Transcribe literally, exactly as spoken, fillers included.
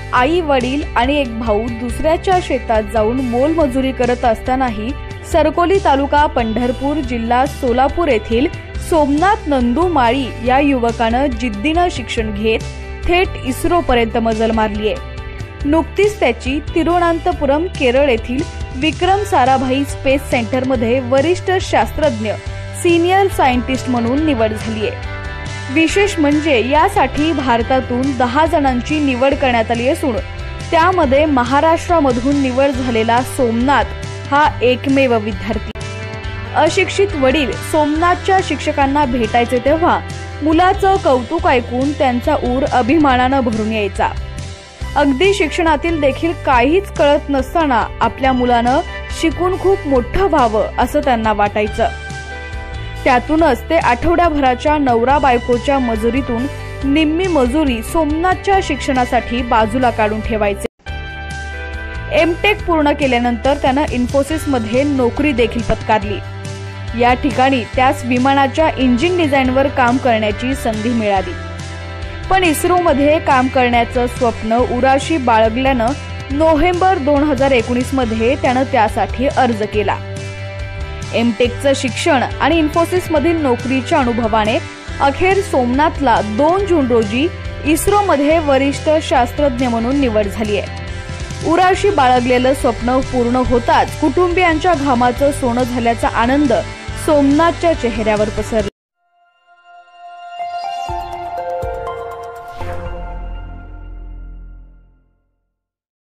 आई वडील आणि एक भाऊ दुसऱ्याच्या शेतात जाऊन मोलमजुरी करत असतानाही सरकोली तालुका पंढरपूर जिल्हा सोलापूर येथील सोमनाथ नंदू माळी या युवकानं जिद्दीनं शिक्षण घेत थेट इस्रो पर्यंत मजल मारली आहे। नुकतीच त्याची तिरुवनंतपुरम केरळ येथील विक्रम साराभाई स्पेस सेंटर मध्ये वरिष्ठ शास्त्रज्ञ सिनियर सायंटिस्ट म्हणून निवड झाली आहे। विशेष म्हणजे यासाठी भारतातून दहा जणांची निवड करण्यात आली असून त्यामध्ये महाराष्ट्रामधून निवड झालेला सोमनाथ हा एकमेव विद्यार्थी। अशिक्षित वडील सोमनाथच्या शिक्षकांना भेटायचे तेव्हा मुलाचं कौतुक ऐकून त्यांचा ऊर अभिमानानं भरून यायचा। अगदी शिक्षणातील देखील काहीच कळत नसताना आपल्या मुलानं शिकून खूप मोठं व्हावं असं त्यांना वाटायचं। त्यातूनच ते आठवड्याभराच्या नवरा बायकोच्या मजुरीतून निम्मी मजुरी सोमनाथच्या शिक्षणासाठी बाजूला काढून ठेवायचे। एमटेक पूर्ण केल्यानंतर त्यानं इन्फोसिस मध्ये नोकरी देखील पत्करली। या ठिकाणी त्यास विमानाच्या इंजिन डिझाईनवर काम करण्याची संधी मिळाली। पण इस्रो मध्ये काम करण्याचं स्वप्न उराशी बाळगल्यानं नोव्हेंबर दोन हजार एकोणीस मध्ये त्यानं त्यासाठी अर्ज केला। एमटेकचं शिक्षण आणि इन्फोसिस मधील नोकरीच्या अनुभवाने अखेर सोमनाथला दोन जून रोजी इस्रो मध्ये वरिष्ठ शास्त्रज्ञ म्हणून निवड झाली आहे। उराशी बाळगलेलं स्वप्न पूर्ण होताच कुटुंबियांच्या घामाचं सोनं झाल्याचा आनंद सोमनाथच्या चेहऱ्यावर पसरला।